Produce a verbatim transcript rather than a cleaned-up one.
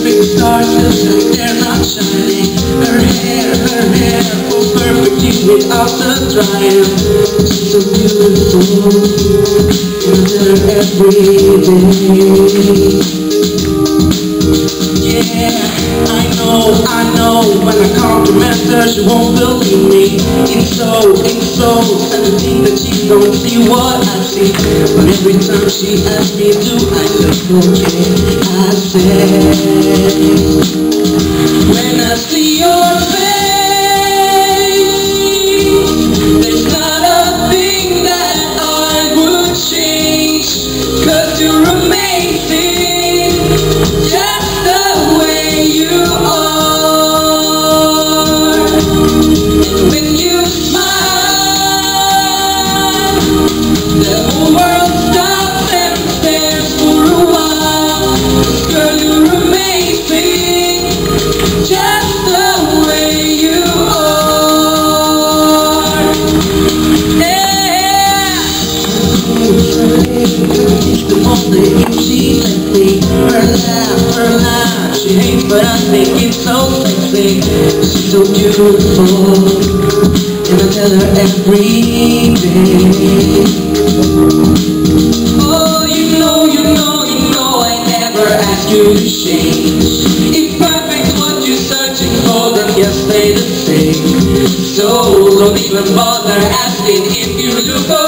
perfect stars just like they're not shining. Her hair, her hair, oh perfect without the drying. She's so beautiful, and her every day. Yeah, I know, I know, when I compliment her she won't believe me. It's so, it's so sad to think that she don't see what I see. But every time she asks me do I look okay, I say, when I see your face, there's not a thing that I would change, 'cause you're amazing, just the way you are. And when you smile, the whole world stops and stares for a while. 'Cause girl, you're amazing, just the way you are. Yeah. The only if she let me, her laugh, her laugh, she hates but I think it's so sexy. She's so beautiful, and I tell her every day. Oh, you know, you know, you know I never ask you to change. If perfect's what you're searching for, then just stay the same. So don't even bother asking if you look